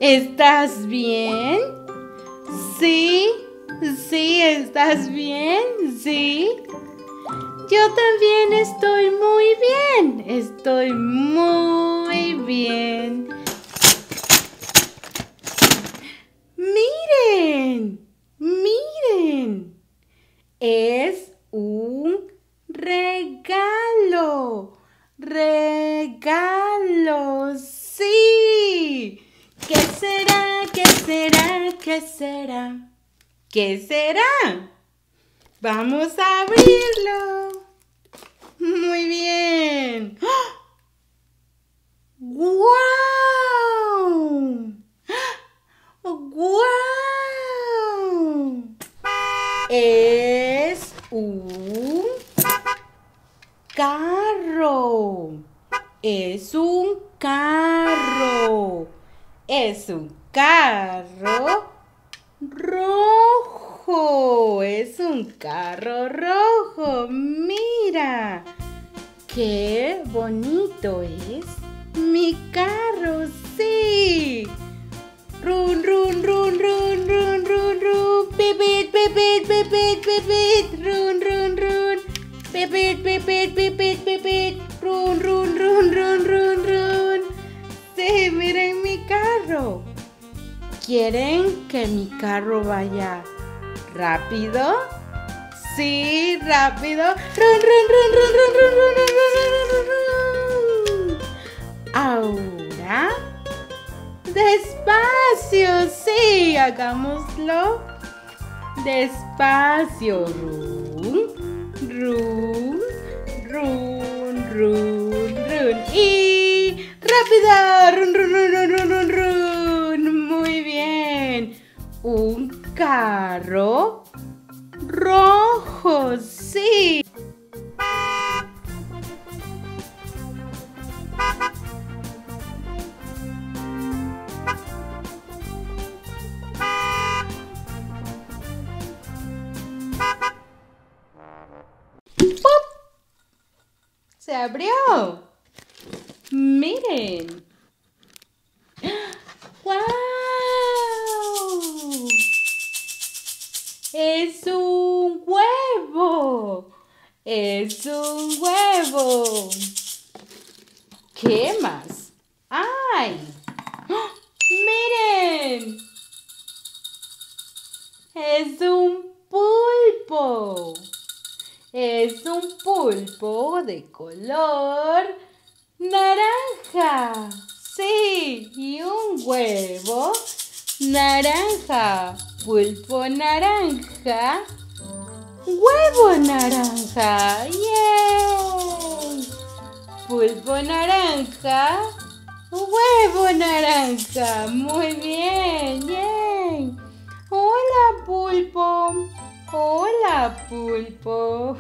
¿Estás bien? ¿Sí? ¿Sí? ¿Estás bien? ¿Sí? Yo también estoy muy bien. Estoy muy bien. ¡Miren! ¡Miren! Es un regalo. ¡Regalo! ¡Sí! ¿Qué será? ¿Qué será? ¿Qué será? ¿Qué será? Vamos a abrirlo. Muy bien. ¡Guau! ¡Guau! Es un carro. Es un carro. Es un carro rojo. Es un carro rojo. Mira. ¡Qué bonito es mi carro! ¡Sí! ¡Run, run, run, run, run, run, run! ¡Pipit, pipit, pipit, pipit! ¡Run, run, run! ¡Pipit, pipit, pipit, pipit! ¡Run, run, run, run, run, run! ¡Sí, miren mi carro! ¿Quieren que mi carro vaya rápido? Sí, rápido. Run, run, run, run, run, run, run, run, run, run, run. Ahora, despacio. Sí, hagámoslo despacio. Run, run, run, run, run. Y rápido. Run, run, run, run, run, run, run. Muy bien. Un carro rojo, sí. ¡Pop! Se abrió. Miren. ¡Wow! Es un huevo. Es un huevo. ¿Qué más? ¡Ay! ¡Oh! ¡Miren! Es un pulpo. Es un pulpo de color naranja. Sí, y un huevo naranja. Pulpo naranja. Huevo naranja. ¡Yay! Pulpo naranja. Huevo naranja. Muy bien. ¡Yay! Hola, pulpo. Hola, pulpo.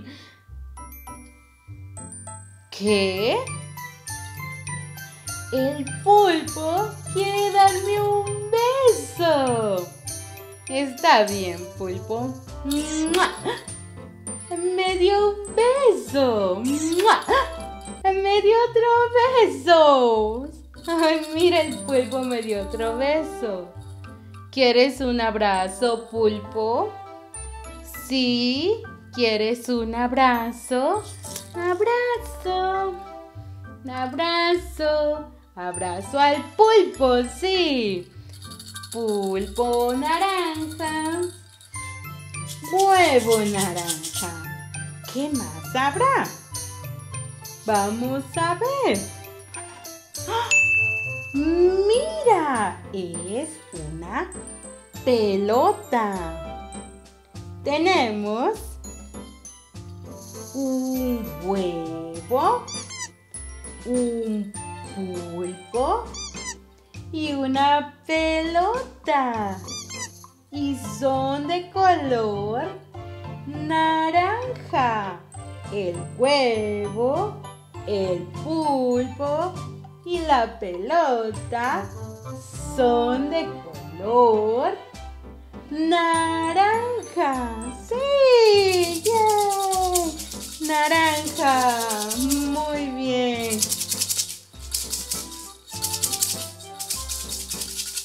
¿Qué? El pulpo quiere darme un beso. Está bien, pulpo. ¡Mua! Me dio un beso. ¡Mua! Me dio otro beso. Ay, mira, el pulpo me dio otro beso. ¿Quieres un abrazo, pulpo? ¿Sí? ¿Quieres un abrazo? ¡Abrazo! ¡Abrazo! ¡Abrazo al pulpo! ¡Sí! Pulpo naranja. Huevo naranja. ¿Qué más habrá? Vamos a ver. ¡Ah! ¡Mira! Es una pelota. Tenemos un huevo, un pulpo y una pelota. Y son de color naranja. El huevo, el pulpo y la pelota son de color naranja. ¡Sí! ¡Yay! Naranja. Muy bien.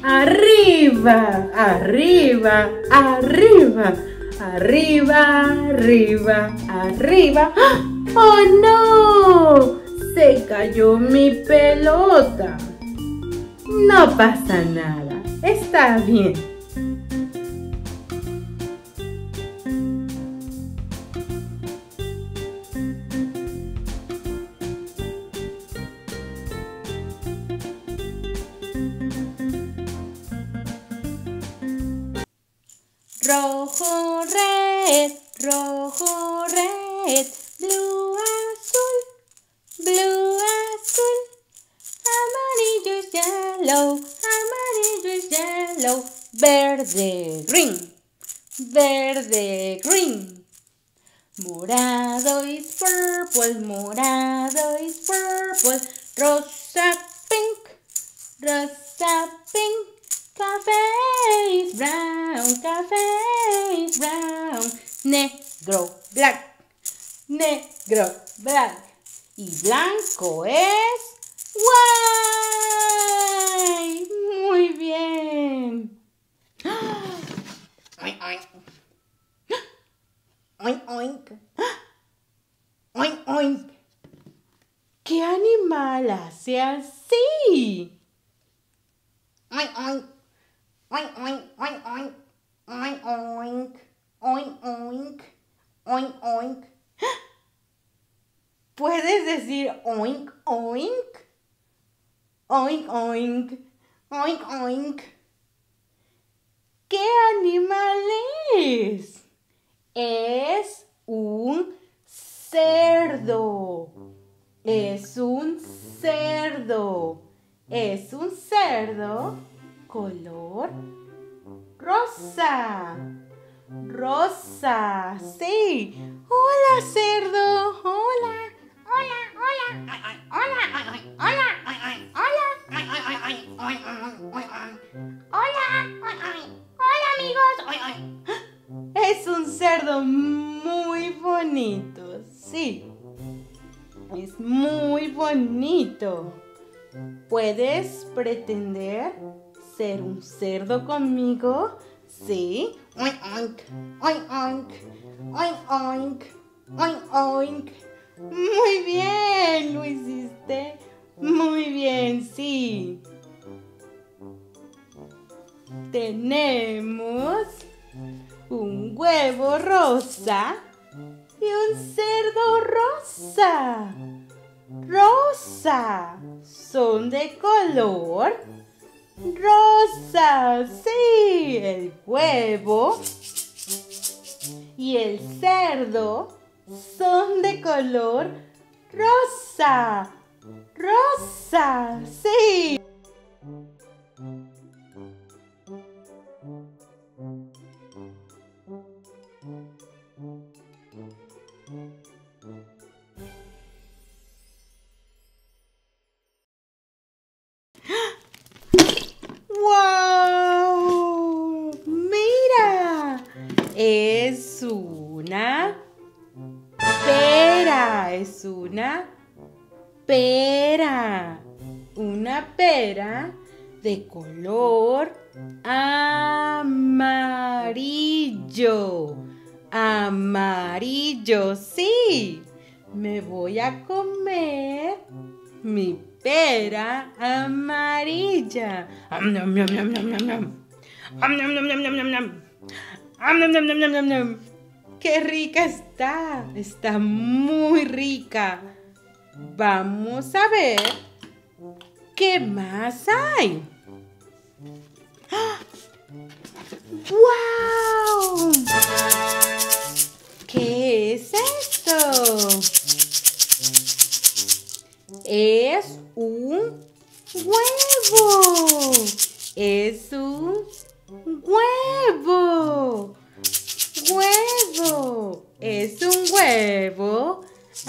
Arriba, arriba, arriba, arriba, arriba, arriba. ¡Oh no! Se cayó mi pelota. No pasa nada, está bien. Rojo, red, blue, azul, amarillo es yellow, verde, green, morado is purple, rosa, pink, café is brown, negro, black, y blanco es white. Muy bien. Oink, oink. Oink, oink. Oink, oink. ¿Qué animal hace así? Oink, oink. Oink, oink, oink, oink. Oink, oink. Oink, oink. Oink, oink. ¿Puedes decir oink, oink? Oink, oink. Oink, oink. ¿Qué animal es? Es un cerdo. Es un cerdo. Es un cerdo color rosa. Rosa, sí. Hola, cerdo. Hola. Hola, hola. Hola, hola. Hola. Hola, amigos. Es un cerdo muy bonito, sí. Es muy bonito. ¿Puedes pretender ser un cerdo conmigo? Sí. Oink, oink. Oink, oink. Oink, oink. Oink, oink. Muy bien, lo hiciste. Muy bien, sí. Tenemos un huevo rosa y un cerdo rosa. Rosa. Son de color rosa. Sí, el huevo y el cerdo son de color rosa. Rosa. Sí. ¡Wow! ¡Mira! Es una pera. Es una pera. Una pera de color amarillo. Amarillo, sí. Me voy a comer mi pera amarilla. Nom, nom, nom, nom, nom, nom. Nom, nom, nom, nom, nom, nom, nom. Nom, nom, nom, nom, nom, nom, nom. ¡Qué rica está! Está muy rica. Vamos a ver qué más hay. ¡Wow! ¿Qué es esto? Es un huevo. Es un huevo. Huevo. Es un huevo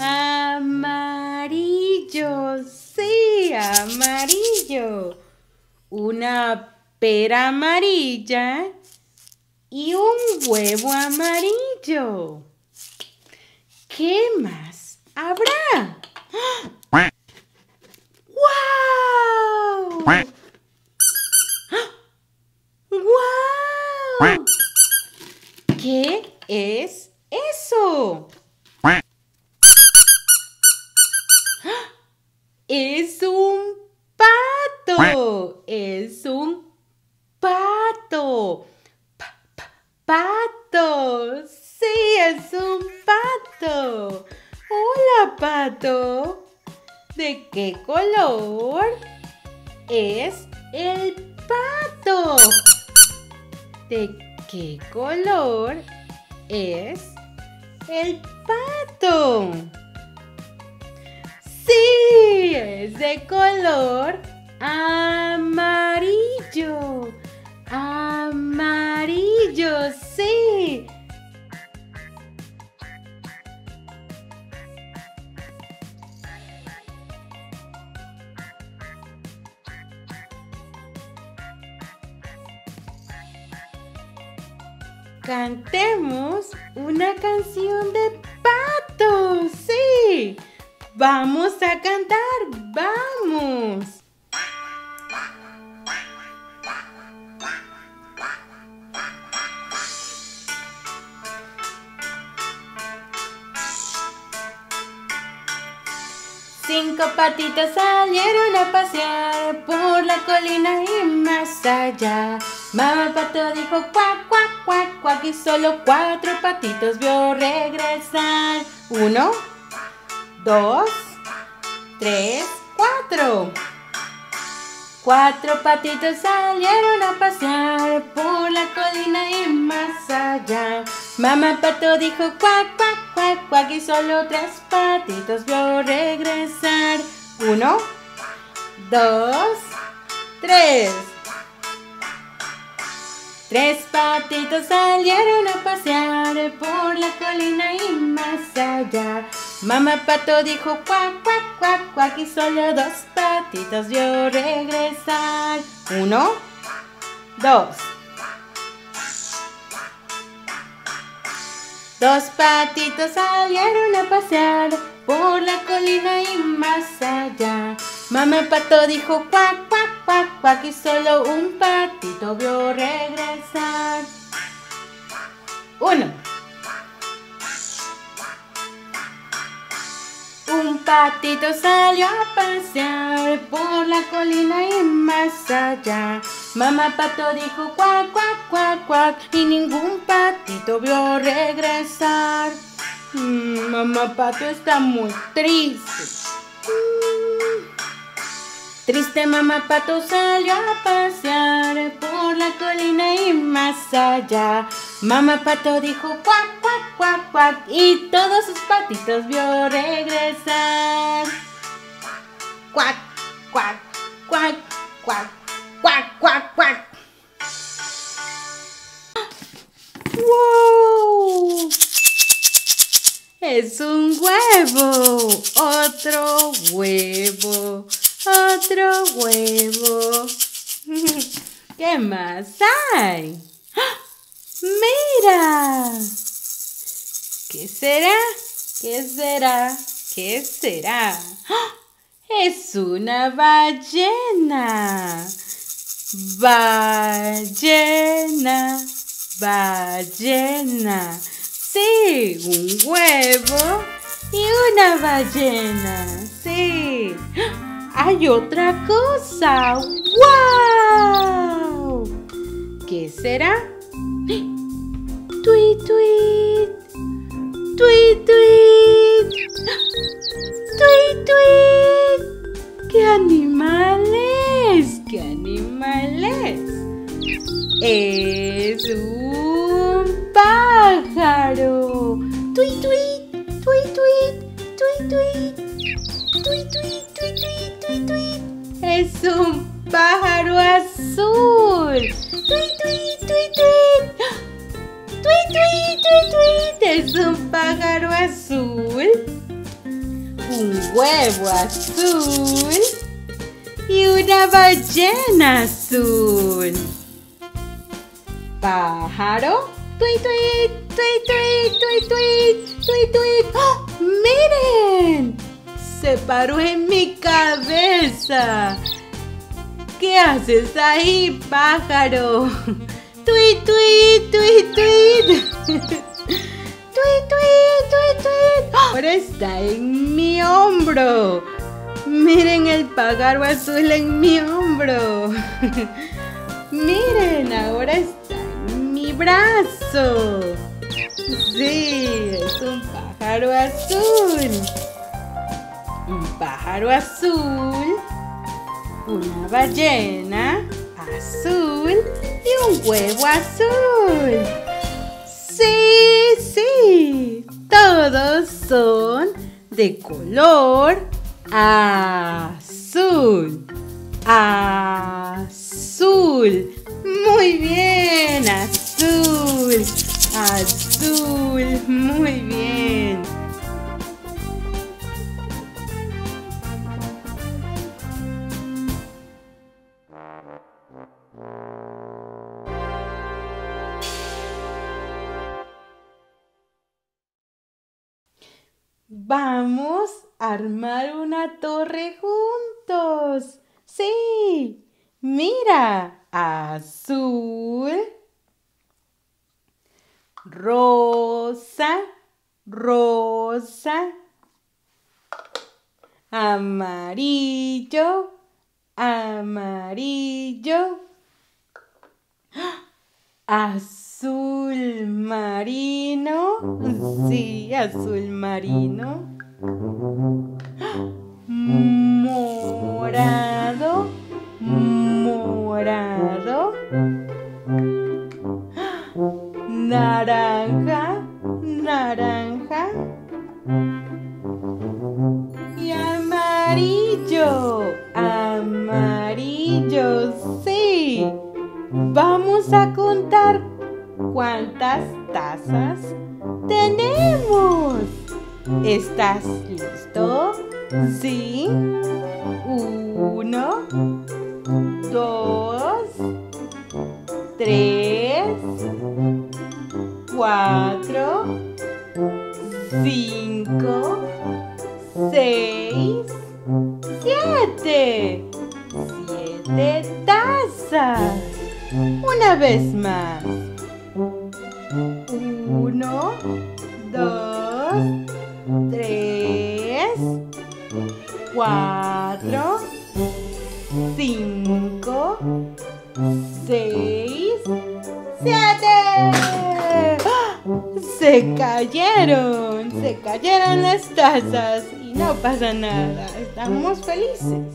amarillo. Sí, amarillo. Una pera amarilla y un huevo amarillo. ¿Qué más habrá? ¡Wow! pato. Es un pato. Pato. Sí, es un pato. Hola, pato. ¿De qué color es el pato? ¿De qué color es el pato? Sí, es de color amarillo. Amarillo, sí. Cantemos una canción de patos. Sí. Vamos a cantar. Vamos. Cinco patitos salieron a pasear por la colina y más allá. Mamá pato dijo cuac, cuac, cuac, cuac, y solo 4 patitos vio regresar. 1, 2, 3, 4. 4 patitos salieron a pasear por la colina y más allá. Mamá pato dijo cuac, cuac, cuac, cuac, y solo 3 patitos vio regresar. 1, 2, 3. 3 patitos salieron a pasear por la colina y más allá. Mamá pato dijo cuac, cuac, cuac, cuac, y solo 2 patitos vio regresar. 1, 2. 2 patitos salieron a pasear por la colina y más allá. Mamá pato dijo cuac, cuac, cuac, cuac, y solo 1 patito vio regresar. 1. 1 patito salió a pasear por la colina y más allá. Mamá pato dijo cuac, cuac, cuac, cuac, y ningún patito vio regresar. Mamá pato está muy triste. Triste mamá pato salió a pasear por la colina y más allá. Mamá pato dijo cuac, cuac, cuac, cuac, y todos sus patitos vio regresar. Cuac, cuac, cuac, cuac, cuac, cuac, cuac. ¡Wow! Es un huevo, otro huevo, otro huevo. ¿Qué más hay? ¡Mira! ¿Qué será? ¿Qué será? ¿Qué será? Es una ballena. Ballena, ballena. Sí, un huevo y una ballena. Sí. ¡Hay otra cosa! ¡Wow! ¿Qué será? ¡Tuit, tuit! ¡Tuit, tuit! ¡Tuit, tuit! ¿Qué animal es? ¿Qué animal es? Es un pájaro. ¡Tuit, tuit! ¡Tuit, tuit! ¡Tuit, tuit! ¡Tuit, tuit! ¡Tuit, tuit! ¡Tuit, tuit! Es un pájaro azul. ¡Tuit, tuit! ¡Tuit, tuit! ¡Tuit, tuit! ¡Tuit, tuit! Es un pájaro azul. Un huevo azul. Y una ballena azul. Pájaro. ¡Tuit, tuit! ¡Tuit, tuit! ¡Tuit, tuit! ¡Tuit, tuit! ¡Oh! ¡Miren! Se paró en mi cabeza. ¿Qué haces ahí, pájaro? ¡Tuit, tuit! ¡Tuit, tuit! ¡Tuit, tuit! ¡Tuit, tuit! Ahora está en mi hombro. Miren el pájaro azul en mi hombro. hombro. Miren, ahora está en mi brazo. Sí, es un pájaro azul. Un pájaro azul, una ballena azul y un huevo azul. Sí, sí, todos son de color azul. Azul. Muy bien, azul. Azul. Muy bien. Vamos a armar una torre juntos. Sí, mira, azul, rosa, rosa, amarillo, amarillo, azul marino, sí, azul marino, morado, morado, naranja, naranja y amarillo, amarillo, sí. Vamos a contar cuántas tazas tenemos. ¿Estás listo? Sí. 1, 2, 3, 4, 5, 6, 7. 7 tazas. Una vez más. 1, 2, 3, 4, 5, 6, 7. Se cayeron las tazas y no pasa nada, estamos felices.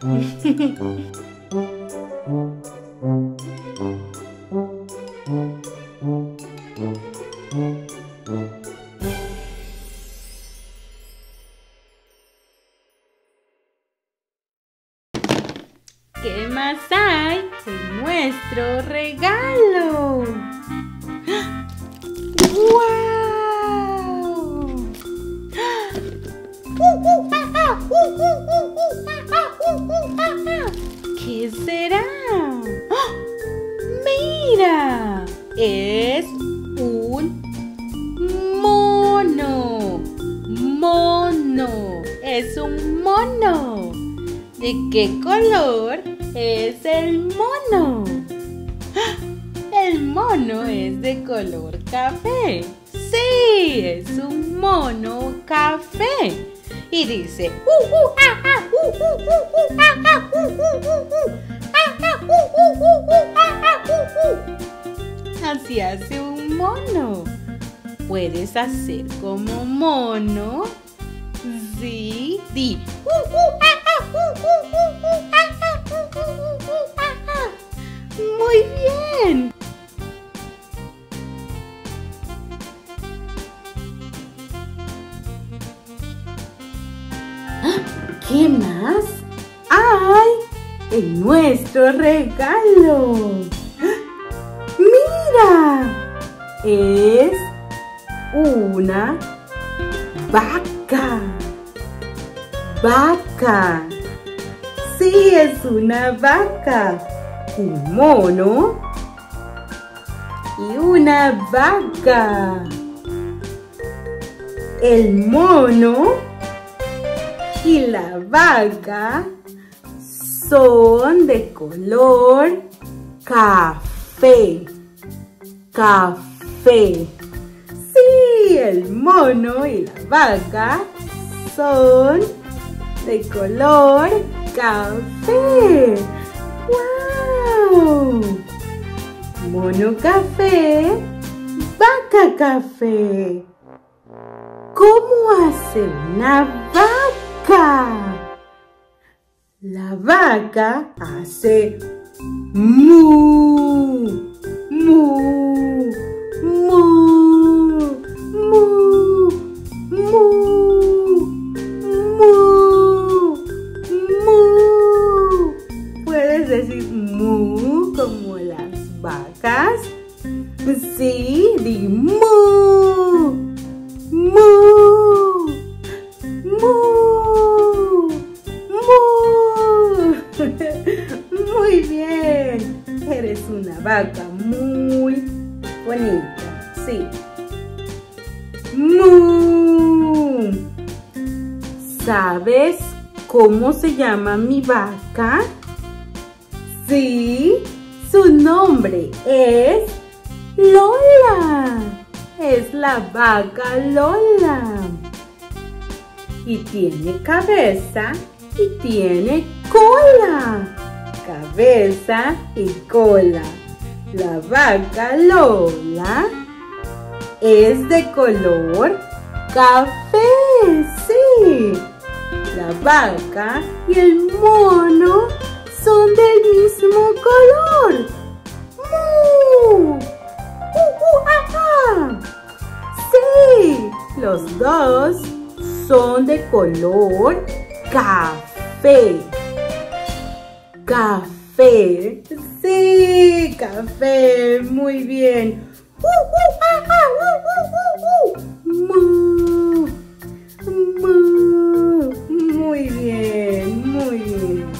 ¿Qué más hay en nuestro regalo? ¡Guau! ¿Qué será? ¡Mira! Es un mono. Mono. Es un mono. ¿De qué color es el mono? El mono es de color café. Sí, es un mono café. Y dice así hace un mono. ¿Puedes hacer como mono? Sí, di muy bien. ¿Qué más hay en nuestro regalo? ¡Mira! Es una vaca. Vaca. Sí, es una vaca. Un mono y una vaca. El mono y la vaca son de color café. Café. Sí, el mono y la vaca son de color café. ¡Guau! Mono café, vaca café. ¿Cómo hace una vaca? La vaca hace mu, mu, mu, mu, mu, mu, mu. ¿Puedes decir mu como las vacas? Sí, di mu, mu, mu, mu. Muy bien, eres una vaca muy bonita, sí. Mu. ¿Sabes cómo se llama mi vaca? Sí, su nombre es Lola. Es la vaca Lola. Y tiene cabeza y tiene cola. Cabeza y cola. La vaca Lola es de color café, sí. La vaca y el mono son del mismo color. ¡Mu! ¡Ah! Sí, los dos son de color café. Café. Sí, café. Muy bien. Mu. Mu. Muy bien, muy bien.